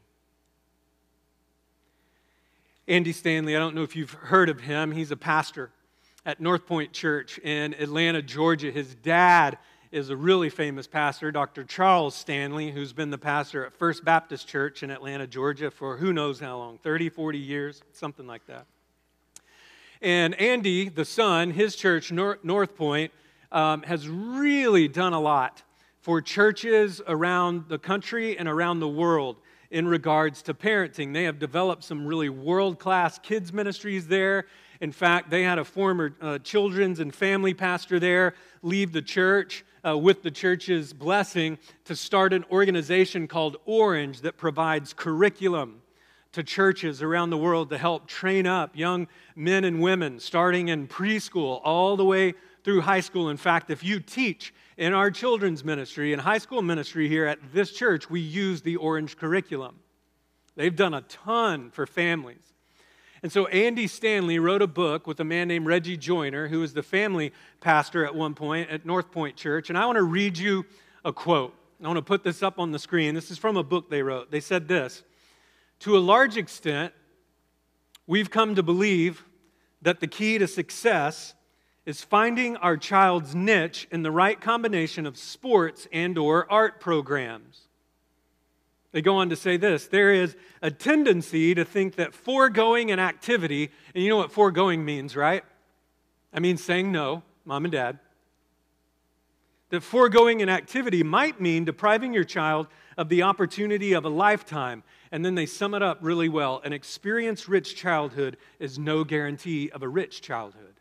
Andy Stanley, I don't know if you've heard of him. He's a pastor at North Point Church in Atlanta, Georgia. His dad is a really famous pastor, Dr. Charles Stanley, who's been the pastor at First Baptist Church in Atlanta, Georgia for who knows how long, 30, 40 years, something like that. And Andy, the son, his church, North Point, has really done a lot for churches around the country and around the world in regards to parenting. They have developed some really world-class kids ministries there. In fact, they had a former children's and family pastor there leave the church with the church's blessing to start an organization called Orange that provides curriculum to churches around the world to help train up young men and women starting in preschool all the way through high school. In fact, if you teach in our children's ministry and high school ministry here at this church, we use the Orange curriculum. They've done a ton for families. And so Andy Stanley wrote a book with a man named Reggie Joyner, who was the family pastor at one point at North Point Church. And I want to read you a quote. I want to put this up on the screen. This is from a book they wrote. They said this: "To a large extent, we've come to believe that the key to success is finding our child's niche in the right combination of sports and/or art programs." They go on to say this: "There is a tendency to think that foregoing an activity," and you know what foregoing means, right? I mean saying no, mom and dad. "That foregoing an activity might mean depriving your child of the opportunity of a lifetime." And then they sum it up really well: "An experience-rich childhood is no guarantee of a rich childhood."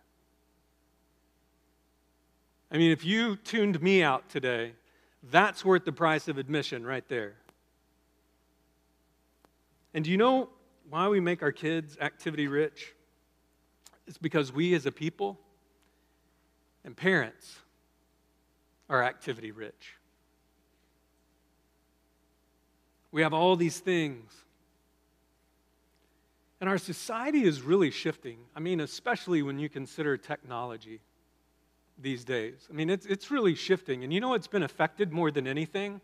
I mean, if you tuned me out today, that's worth the price of admission right there. And do you know why we make our kids activity rich? It's because we as a people and parents are activity rich. We have all these things. And our society is really shifting. I mean, especially when you consider technology these days. I mean, it's really shifting. And you know what's been affected more than anything?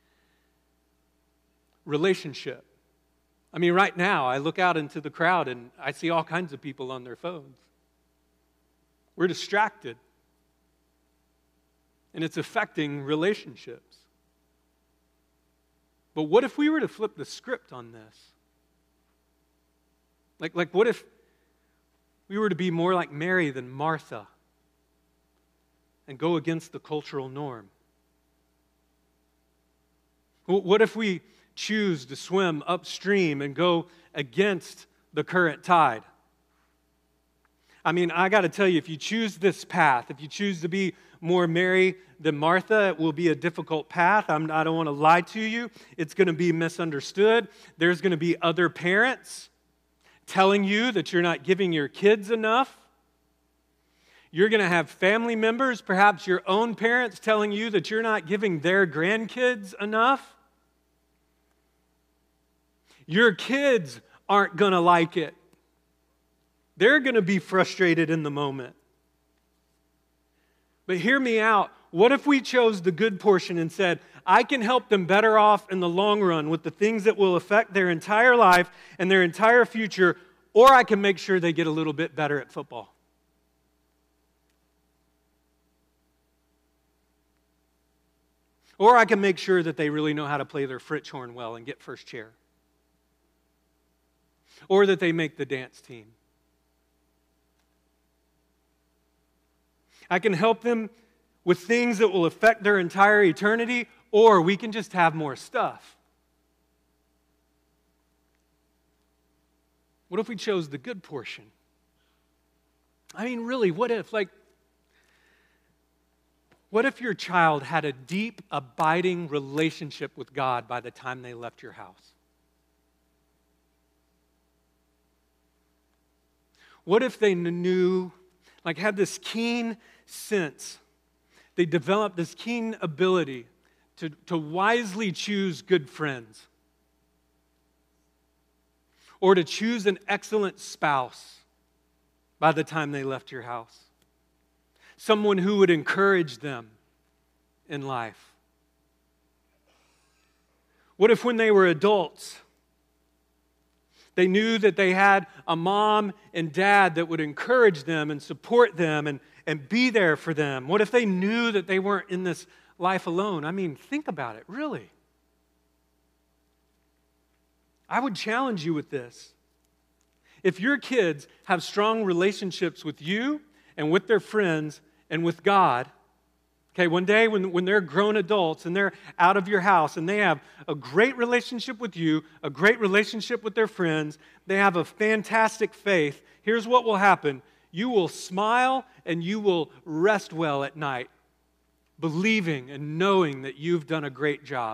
Relationship. I mean, right now, I look out into the crowd and I see all kinds of people on their phones. We're distracted. And it's affecting relationships. But what if we were to flip the script on this? Like what if we were to be more like Mary than Martha and go against the cultural norm? What if we choose to swim upstream and go against the current tide? I mean, I got to tell you, if you choose this path, if you choose to be more Mary than Martha, it will be a difficult path. I don't want to lie to you. It's going to be misunderstood. There's going to be other parents telling you that you're not giving your kids enough. You're going to have family members, perhaps your own parents, telling you that you're not giving their grandkids enough. Your kids aren't going to like it. They're going to be frustrated in the moment. But hear me out. What if we chose the good portion and said, I can help them better off in the long run with the things that will affect their entire life and their entire future, or I can make sure they get a little bit better at football? Or I can make sure that they really know how to play their Fritz horn well and get first chair. Or that they make the dance team. I can help them with things that will affect their entire eternity, or we can just have more stuff. What if we chose the good portion? I mean, really, what if your child had a deep, abiding relationship with God by the time they left your house? What if they knew, had this keen sense, they developed this keen ability to wisely choose good friends, or to choose an excellent spouse by the time they left your house? Someone who would encourage them in life. What if when they were adults, they knew that they had a mom and dad that would encourage them and support them and be there for them? What if they knew that they weren't in this life alone? I mean, think about it, really. I would challenge you with this. If your kids have strong relationships with you and with their friends and with God, okay, one day when they're grown adults and they're out of your house and they have a great relationship with you, a great relationship with their friends, they have a fantastic faith, here's what will happen. You will smile and you will rest well at night, believing and knowing that you've done a great job.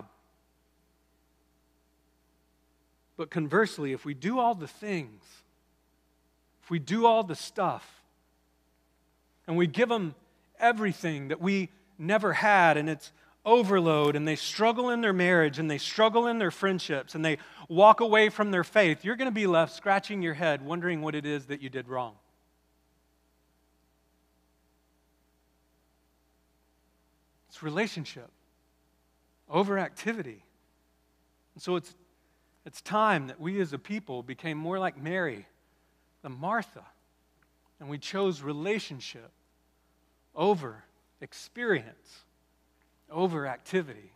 But conversely, if we do all the things, if we do all the stuff, and we give them everything that we never had, and it's overload, and they struggle in their marriage, and they struggle in their friendships, and they walk away from their faith, you're going to be left scratching your head wondering what it is that you did wrong. It's relationship over activity. And so it's time that we as a people became more like Mary than Martha, and we chose relationship over experience, over activity.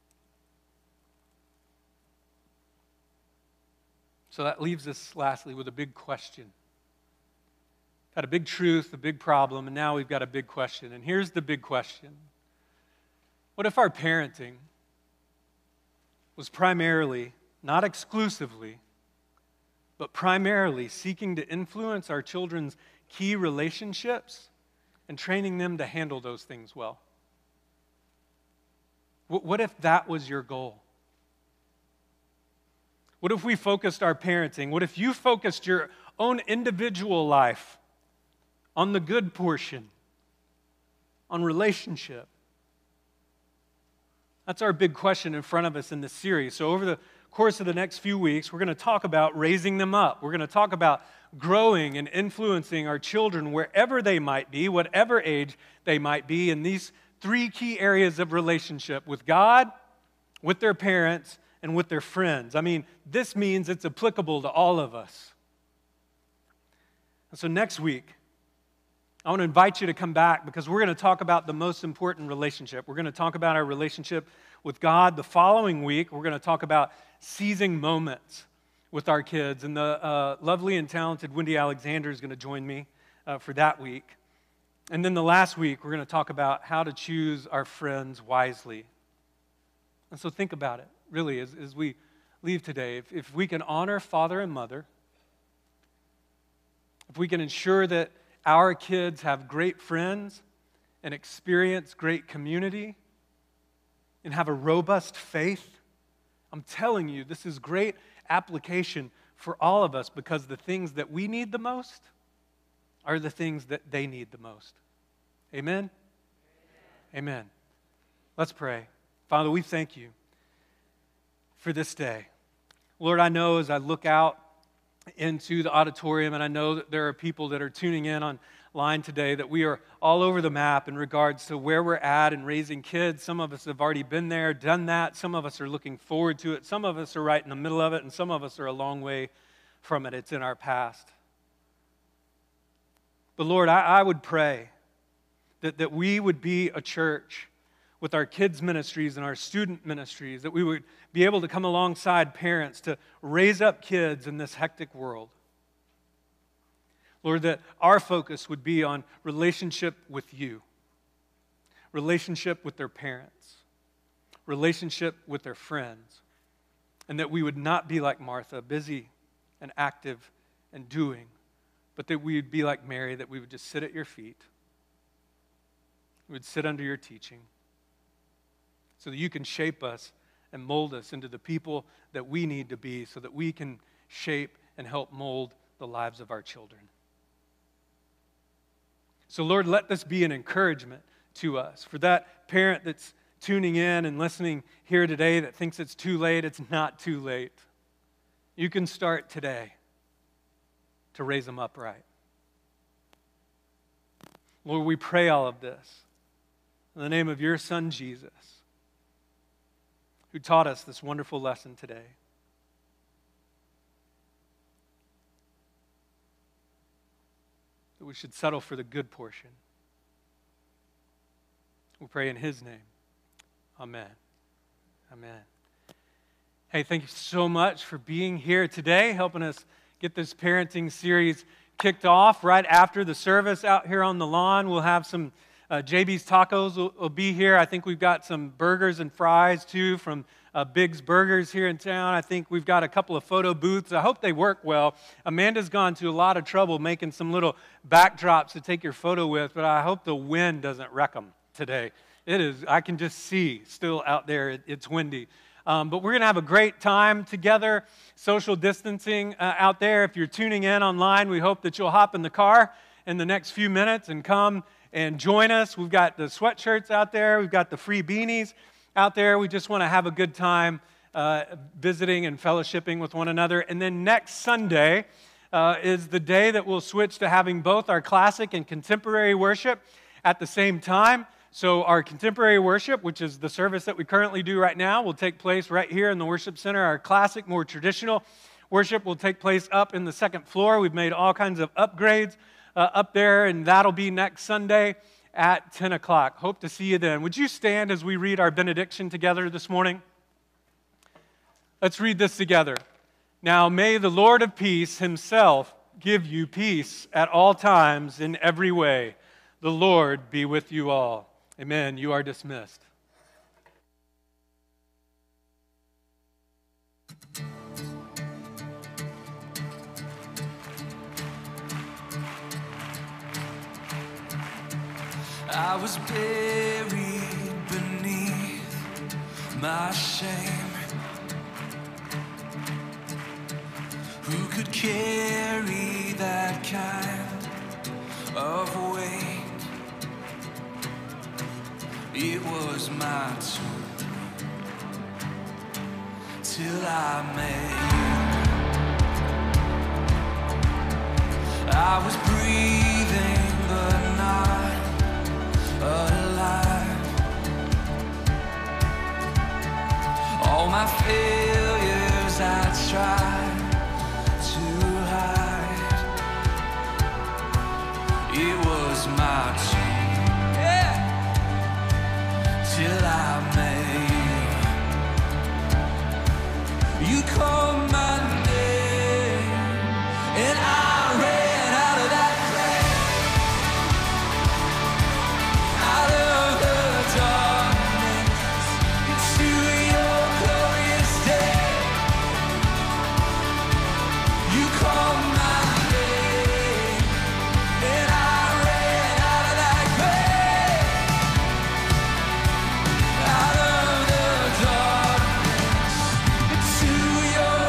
So that leaves us lastly with a big question. Had a big truth, a big problem, and now we've got a big question. And here's the big question. What if our parenting was primarily, not exclusively, but primarily seeking to influence our children's key relationships and training them to handle those things well? What if that was your goal? What if we focused our parenting? What if you focused your own individual life on the good portion, on relationship? That's our big question in front of us in this series. So over the course of the next few weeks, we're going to talk about raising them up. We're going to talk about growing and influencing our children wherever they might be, whatever age they might be, in these three key areas of relationship: with God, with their parents, and with their friends. I mean, this means it's applicable to all of us. And so next week, I want to invite you to come back, because we're going to talk about the most important relationship. We're going to talk about our relationship with God. The following week, we're going to talk about seizing moments with our kids. And the lovely and talented Wendy Alexander is going to join me for that week. And then the last week, we're going to talk about how to choose our friends wisely. And so think about it, really, as we leave today. If we can honor father and mother, if we can ensure that our kids have great friends and experience great community and have a robust faith, I'm telling you, this is great application for all of us, because the things that we need the most are the things that they need the most. Amen? Amen. Let's pray. Father, we thank you for this day. Lord, I know as I look out into the auditorium, and I know that there are people that are tuning in online today, that we are all over the map in regards to where we're at in raising kids. Some of us have already been there, done that. Some of us are looking forward to it. Some of us are right in the middle of it, and some of us are a long way from it. It's in our past. But Lord, I would pray that we would be a church with our kids' ministries and our student ministries, that we would be able to come alongside parents to raise up kids in this hectic world. Lord, that our focus would be on relationship with you, relationship with their parents, relationship with their friends, and that we would not be like Martha, busy and active and doing, but that we would be like Mary, that we would just sit at your feet. We would sit under your teaching so that you can shape us and mold us into the people that we need to be so that we can shape and help mold the lives of our children. So Lord, let this be an encouragement to us. For that parent that's tuning in and listening here today that thinks it's too late, it's not too late. You can start today to raise them upright. Lord, we pray all of this in the name of your Son, Jesus, who taught us this wonderful lesson today. That we should settle for the good portion. We pray in his name. Amen. Amen. Hey, thank you so much for being here today, helping us get this parenting series kicked off. Right after the service out here on the lawn, we'll have some JB's Tacos will be here. I think we've got some burgers and fries too from Big's Burgers here in town. I think we've got a couple of photo booths. I hope they work well. Amanda's gone to a lot of trouble making some little backdrops to take your photo with, but I hope the wind doesn't wreck them today. It is, I can just see still out there, it's windy. But we're going to have a great time together, social distancing out there. If you're tuning in online, we hope that you'll hop in the car in the next few minutes and come and join us. We've got the sweatshirts out there. We've got the free beanies out there. We just want to have a good time visiting and fellowshipping with one another. And then next Sunday is the day that we'll switch to having both our classic and contemporary worship at the same time. So our contemporary worship, which is the service that we currently do right now, will take place right here in the worship center. Our classic, more traditional worship will take place up in the second floor. We've made all kinds of upgrades up there, and that'll be next Sunday at 10 o'clock. Hope to see you then. Would you stand as we read our benediction together this morning? Let's read this together. Now may the Lord of peace himself give you peace at all times in every way. The Lord be with you all. Amen. You are dismissed. I was buried beneath my shame. Who could carry that kind of weight? It was my turn till I met you. I was breathing but not alive. All my failures I tried to hide. It was my turn till I met you. You called my name and I ran out of that grave, out of the darkness into your glorious day. You called my name and I ran out of that grave, out of the darkness into your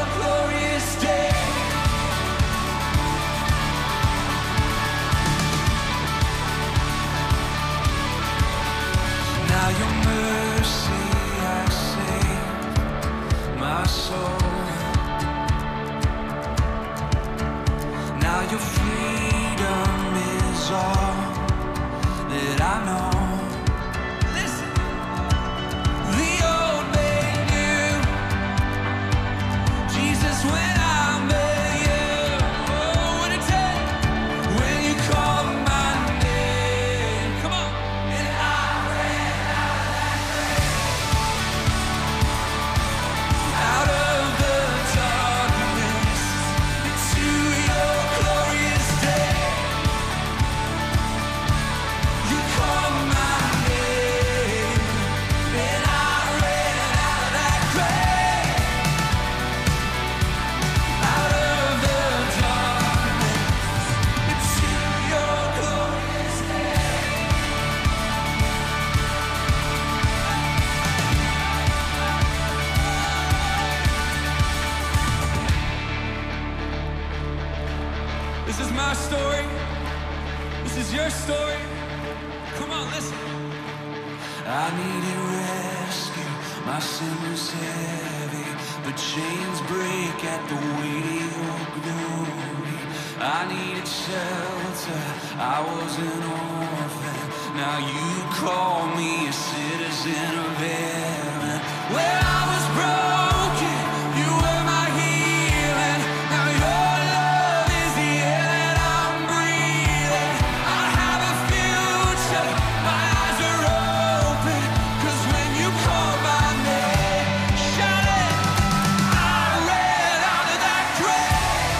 her story. Come on, listen. I needed rescue, my sin was heavy, but chains break at the weight of your glory. I needed shelter, I was an orphan, now you call me a citizen of heaven. When I was broken, you were my healing, now your love is the air that I'm breathing. I have a future, my eyes are open, 'cause when you call my name, shout it, I ran out of that grave,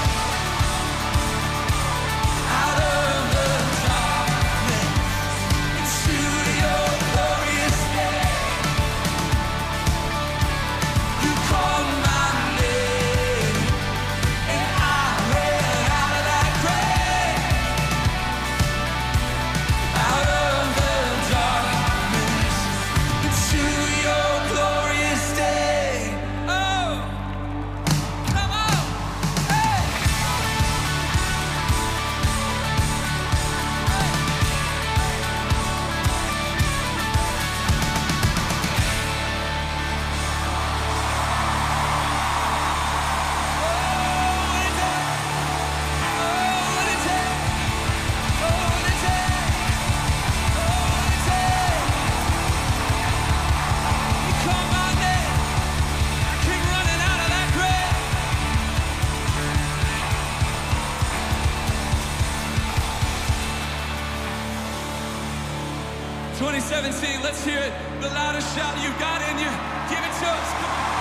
out of the darkness, into your glorious day. You called my name, and I ran out of that grave, out of the darkness, into your glorious day. Oh, come on, hey. 2017, let's hear it. The loudest shout you've got in you. Give it to us. Come on.